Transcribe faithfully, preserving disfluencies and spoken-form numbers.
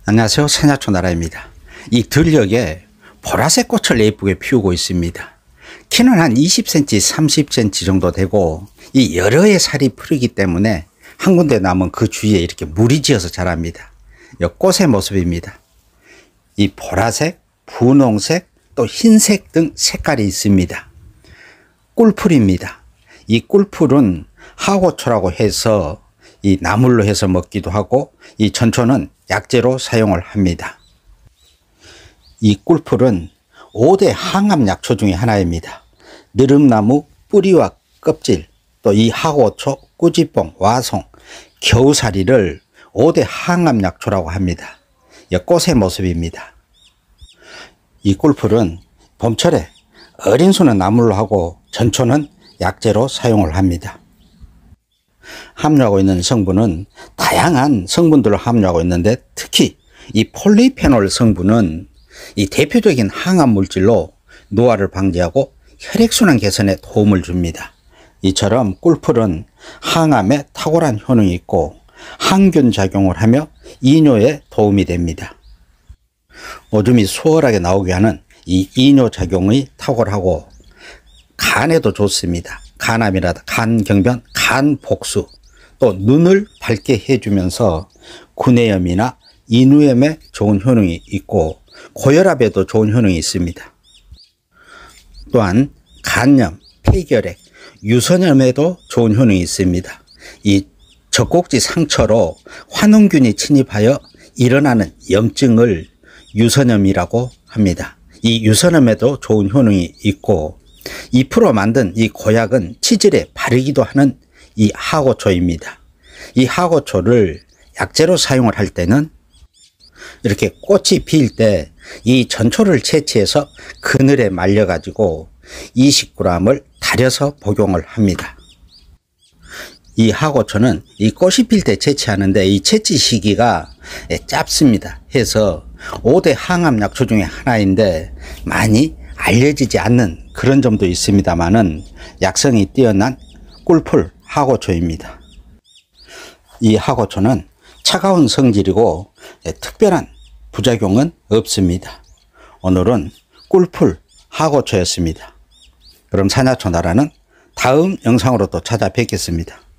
안녕하세요. 산야초나라입니다. 이 들녘에 보라색 꽃을 예쁘게 피우고 있습니다. 키는 한 이십 센티미터 삼십 센티미터 정도 되고 이 여러 해 살이 푸르기 때문에 한 군데 남은 그 주위에 이렇게 물이 지어서 자랍니다. 이 꽃의 모습입니다. 이 보라색, 분홍색, 또 흰색 등 색깔이 있습니다. 꿀풀입니다. 이 꿀풀은 하고초라고 해서 이 나물로 해서 먹기도 하고 이 전초는 약재로 사용을 합니다. 이 꿀풀은 오 대 항암 약초 중에 하나입니다. 느릅나무 뿌리와 껍질, 또 이 하고초, 꾸지뽕, 와송, 겨우사리를 오 대 항암 약초라고 합니다. 이 꽃의 모습입니다. 이 꿀풀은 봄철에 어린 수는 나물로 하고 전초는 약재로 사용을 합니다. 함유하고 있는 성분은 다양한 성분들을 함유하고 있는데 특히 이 폴리페놀 성분은 이 대표적인 항암 물질로 노화를 방지하고 혈액순환 개선에 도움을 줍니다. 이처럼 꿀풀은 항암에 탁월한 효능이 있고 항균 작용을 하며 이뇨에 도움이 됩니다. 오줌이 수월하게 나오게 하는 이 이뇨 작용이 탁월하고 간에도 좋습니다. 간암이라든가 간경변, 간복수, 또 눈을 밝게 해주면서 구내염이나 인후염에 좋은 효능이 있고 고혈압에도 좋은 효능이 있습니다. 또한 간염, 폐결핵, 유선염에도 좋은 효능이 있습니다. 이 젖꼭지 상처로 환원균이 침입하여 일어나는 염증을 유선염이라고 합니다. 이 유선염에도 좋은 효능이 있고 이 퍼센트 만든 이 고약은 치질에 바르기도 하는 이 하고초입니다. 이 하고초를 약재로 사용을 할 때는 이렇게 꽃이 필 때 이 전초를 채취해서 그늘에 말려 가지고 이십 그램을 달여서 복용을 합니다. 이 하고초는 이 꽃이 필 때 채취하는데 이 채취 시기가 짧습니다. 해서 오 대 항암 약초 중에 하나인데 많이 알려지지 않는 그런 점도 있습니다만은 약성이 뛰어난 꿀풀 하고초입니다. 이 하고초는 차가운 성질이고 특별한 부작용은 없습니다. 오늘은 꿀풀 하고초였습니다. 그럼 산야초나라는 다음 영상으로 또 찾아뵙겠습니다.